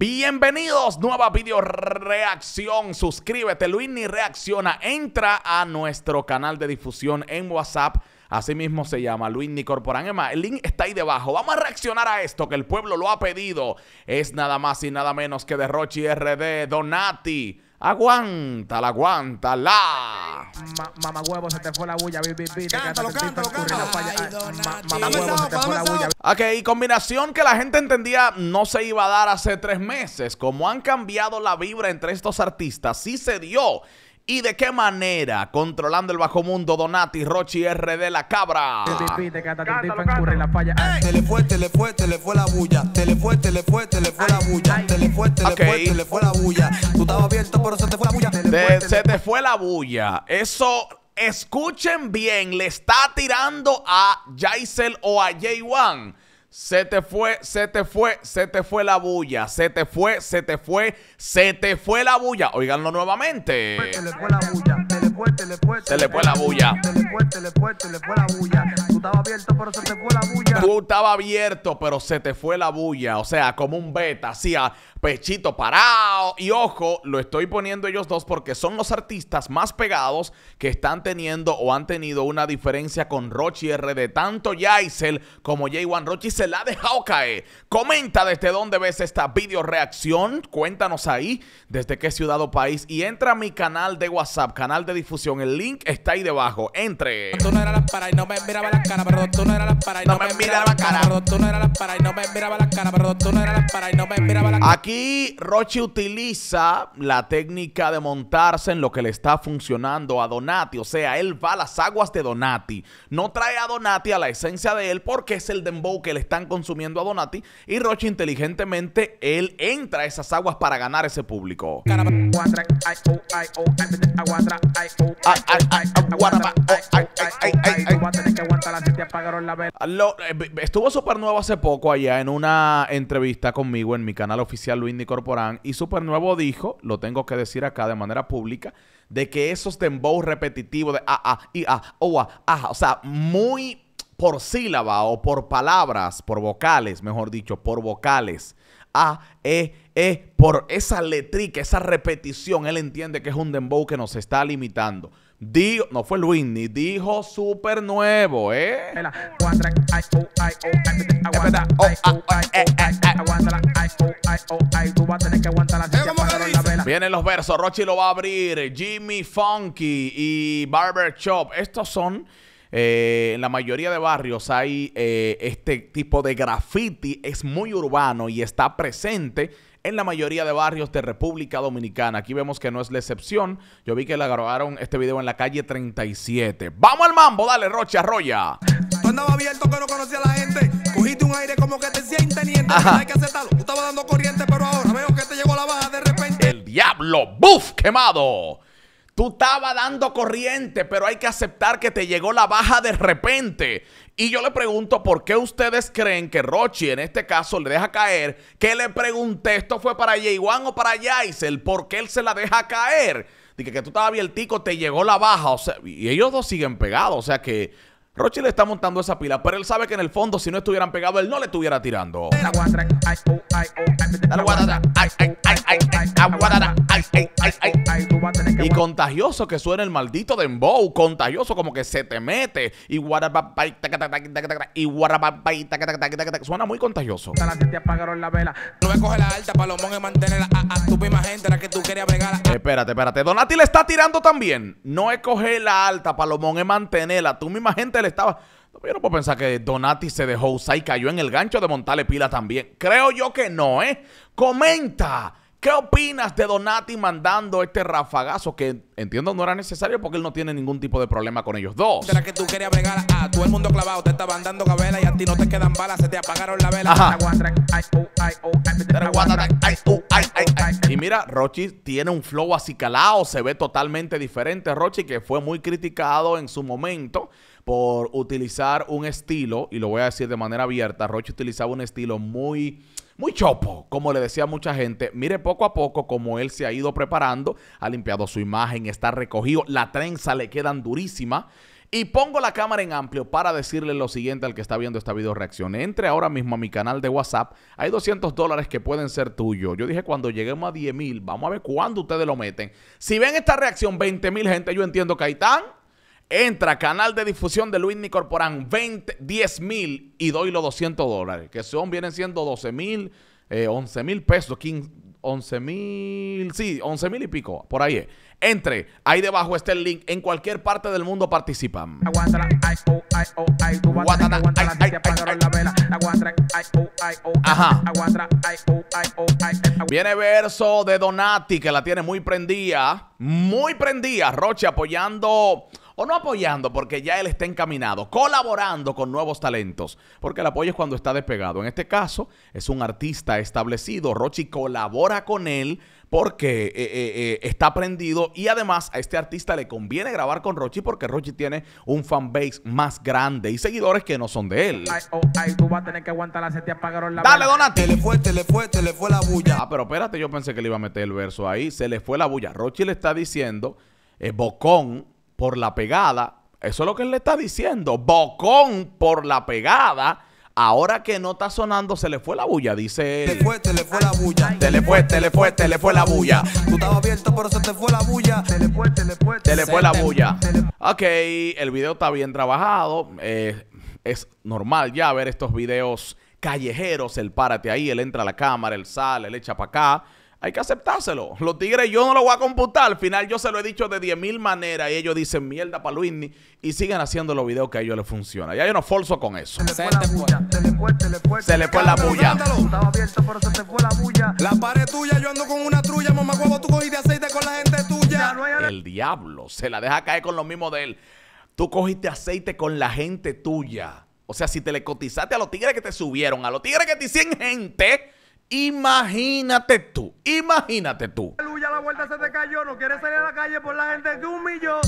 Bienvenidos, nueva video reacción. Suscríbete, Luisny Reacciona. Entra a nuestro canal de difusión en WhatsApp. Así mismo se llama, Luisny Corporán. El link está ahí debajo. Vamos a reaccionar a esto que el pueblo lo ha pedido. Es nada más y nada menos que de Rochi RD, Donati. Aguántala, aguántala. Mamá huevo, se te fue la bulla. Cántalo. Mamá huevo, se te fue la bulla. Ok, combinación que la gente entendía no se iba a dar hace 3 meses. Como han cambiado la vibra entre estos artistas, sí se dio. ¿Y de qué manera? Controlando el bajo mundo, Donati, Rochi RD, la cabra. Te le fue la bulla. Te le fue la bulla. Te le fue la bulla. Tú estabas abierto, pero se te fue la bulla. Se te fue la bulla. Eso, escuchen bien, le está tirando a Yaisel o a J1. Se te fue la bulla. Se te fue la bulla. Óiganlo nuevamente. Te le fue la bulla. Se le fue la bulla. Tú estabas abierto, pero se te fue la bulla. Tú estabas abierto, pero se te fue la bulla. O sea, como un beta, así a pechito parado. Y ojo, lo estoy poniendo ellos dos porque son los artistas más pegados que están teniendo o han tenido una diferencia con Rochi RD. Tanto Yaisel como J1. Rochi se la ha dejado caer. Comenta desde dónde ves esta video reacción. Cuéntanos ahí desde qué ciudad o país. Y entra a mi canal de WhatsApp, canal de difusión. El link está ahí debajo. Entre. Tú no eras la para y no me miraba la cara, pero tú no eras la para y no me miraba la cara, pero tú no eras la para y no me miraba la cara, pero tú no eras la para y no me miraba la cara. Aquí Rochi utiliza la técnica de montarse en lo que le está funcionando a Donati. O sea, él va a las aguas de Donati. No trae a Donati a la esencia de él porque es el dembow que le están consumiendo a Donati. Y Rochi inteligentemente, él entra a esas aguas para ganar ese público. Estuvo súper nuevo hace poco allá en una entrevista conmigo en mi canal oficial Luisny Corporán, y súper nuevo dijo, lo tengo que decir acá de manera pública, de que esos dembow repetitivos de o sea, muy por sílaba o por palabras, por vocales, mejor dicho, por vocales, por esa letrica, esa repetición, él entiende que es un dembow que nos está limitando. Dijo, no fue Luisny, dijo súper nuevo, Vienen los versos, Rochi lo va a abrir, Jimmy Funky y Barber Shop. Estos son, en la mayoría de barrios hay este tipo de graffiti, es muy urbano y está presente en la mayoría de barrios de República Dominicana. Aquí vemos que no es la excepción. Yo vi que le grabaron este video en la calle 37. ¡Vamos al mambo! Dale, Rochi, arrolla. Tú andabas abierto que no conocía a la gente. Cogiste un aire como que te decía inteniente. Hay que aceptarlo. Tú estabas dando corriente, pero ahora veo que te llegó la baja de repente. El diablo, ¡buf! Quemado. Tú estabas dando corriente, pero hay que aceptar que te llegó la baja de repente. Y yo le pregunto, ¿por qué ustedes creen que Rochi en este caso le deja caer? Que le pregunté, ¿esto fue para J1 o para Yaisel? ¿Por qué él se la deja caer? Dije que tú estabas abiertico, te llegó la baja. O sea, y ellos dos siguen pegados. O sea que Rochi le está montando esa pila, pero él sabe que en el fondo, si no estuvieran pegados, él no le estuviera tirando. Y contagioso que suena el maldito dembow, contagioso como que se te mete. Y suena muy contagioso. No me coge la alta, Palomón, y mantener a tu misma gente, la que tú querías bregar. Espérate. Donati le está tirando también. No es coger la alta, Palomón, es mantenerla. Tu misma gente le estaba... Yo no puedo pensar que Donati se dejó usar y cayó en el gancho de montarle pila también. Creo yo que no, Comenta. ¿Qué opinas de Donati mandando este rafagazo que entiendo no era necesario porque él no tiene ningún tipo de problema con ellos dos? De la que tú querías bregar a todo el mundo clavado, te estaban dando gabela y a ti no te quedan balas, se te apagaron la vela. Ajá. Y mira, Rochi tiene un flow acicalado, se ve totalmente diferente. Rochi, que fue muy criticado en su momento por utilizar un estilo, y lo voy a decir de manera abierta, Rochi utilizaba un estilo muy chopo, como le decía mucha gente. Mire poco a poco como él se ha ido preparando, ha limpiado su imagen, está recogido, la trenza le quedan durísima. Y pongo la cámara en amplio para decirle lo siguiente al que está viendo esta video reacción. Entre ahora mismo a mi canal de WhatsApp. Hay $200 que pueden ser tuyos. Yo dije cuando lleguemos a 10,000, vamos a ver cuándo ustedes lo meten. Si ven esta reacción, 20,000 gente, yo entiendo que ahí están. Entra canal de difusión de Luismi Corporán, 10,000 y doy los $200. Que vienen siendo 12,000, 11,000 pesos, 11,000, sí, 11,000 y pico, por ahí es. Entre, ahí debajo está el link, en cualquier parte del mundo participan. Ajá. Viene verso de Donati, que la tiene muy prendida, Rochi apoyando, o no apoyando, porque ya él está encaminado, colaborando con nuevos talentos, porque el apoyo es cuando está despegado. En este caso, es un artista establecido, Rochi colabora con él, porque está prendido y además a este artista le conviene grabar con Rochi porque Rochi tiene un fanbase más grande y seguidores que no son de él. Tú vas a tener que aguantar la setia para la Dale, Donati. Te le fue la bulla. Ah, pero espérate, yo pensé que le iba a meter el verso ahí. Se le fue la bulla. Rochi le está diciendo bocón por la pegada. Eso es lo que él le está diciendo. Bocón por la pegada. Ahora que no está sonando, se le fue la bulla, dice él. Te le fue la bulla. Te le fue la bulla. Tú estabas abierto, pero se te fue la bulla. Te le fue la bulla. Ok, el video está bien trabajado. Es normal ya ver estos videos callejeros. Él párate ahí, él entra a la cámara, él sale, él echa para acá. Hay que aceptárselo. Los tigres yo no lo voy a computar. Al final yo se lo he dicho de 10,000 maneras y ellos dicen mierda para Luismi y siguen haciendo los videos que a ellos les funcionan. Ya yo no forzo con eso. Se le fue la bulla. Estaba abierto, pero se te fue la bulla. La pared tuya, yo ando con una trulla. Mamá huevo, tú cogiste aceite con la gente tuya. El diablo se la deja caer con lo mismo de él. Tú cogiste aceite con la gente tuya. O sea, si te le cotizaste a los tigres que te subieron, a los tigres que te hicieron gente... Imagínate tú. Aleluya, la vuelta se te cayó. No quieres salir a la calle por la gente que humilló.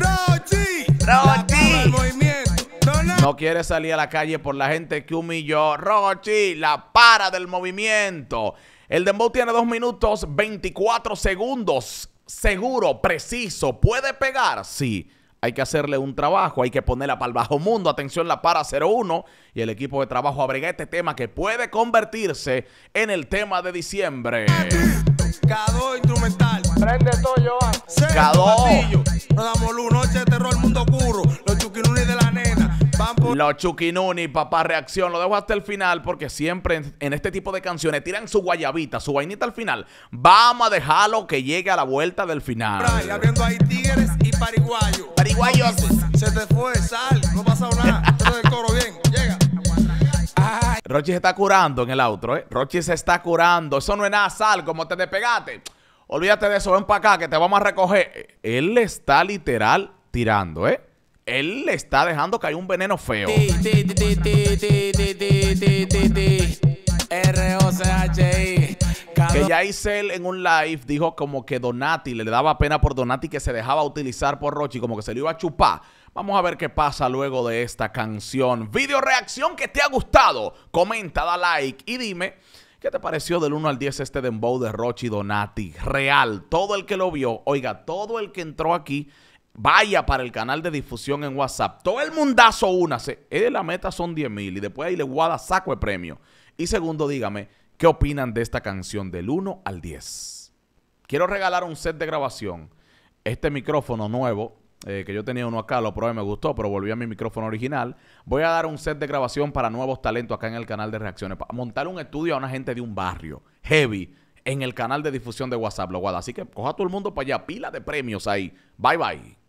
Rochi. Movimiento. No quiere salir a la calle por la gente que humilló. Rochi, la para del movimiento. El dembow tiene 2 minutos 24 segundos. Seguro, preciso. ¿Puede pegar? Sí. Hay que hacerle un trabajo, hay que ponerla para el bajo mundo. Atención, la para 01 y el equipo de trabajo abrega este tema que puede convertirse en el tema de diciembre. K2 instrumental. Prende todo, Joan. K2. Nos damos luz, noche de terror, mundo oscuro. Los chuquinunis de la nena. Los chuquinuni, papá, reacción. Lo dejo hasta el final porque siempre en este tipo de canciones tiran su guayabita, su vainita al final. Vamos a dejarlo que llegue a la vuelta del final. Abriendo ahí tigres y pariguayos. Pariguayos. Se te fue, sal. No ha pasado nada. Todo el coro bien. Llega. Rochi se está curando en el outro, Rochi se está curando. Eso no es nada, sal, como te despegaste. Olvídate de eso, ven para acá que te vamos a recoger. Él le está literal tirando, Él le está dejando caer un veneno feo. R-O-C-H-I. Que ya Isel en un live dijo como que Donati, le daba pena por Donati que se dejaba utilizar por Rochi, como que se lo iba a chupar. Vamos a ver qué pasa luego de esta canción. Video reacción que te ha gustado. Comenta, da like y dime qué te pareció del 1 al 10 este dembow de Rochi y Donati. Real, todo el que lo vio, oiga, todo el que entró aquí, vaya para el canal de difusión en WhatsApp. Todo el mundazo únase. La meta son 10,000 y después ahí le guarda saco de premio. Y segundo, dígame, ¿qué opinan de esta canción del 1 al 10? Quiero regalar un set de grabación. Este micrófono nuevo, que yo tenía uno acá, lo probé, me gustó, pero volví a mi micrófono original. Voy a dar un set de grabación para nuevos talentos acá en el canal de reacciones. Para montar un estudio a una gente de un barrio heavy en el canal de difusión de WhatsApp, lo guarda. Así que coja todo el mundo para allá, pila de premios ahí. Bye, bye.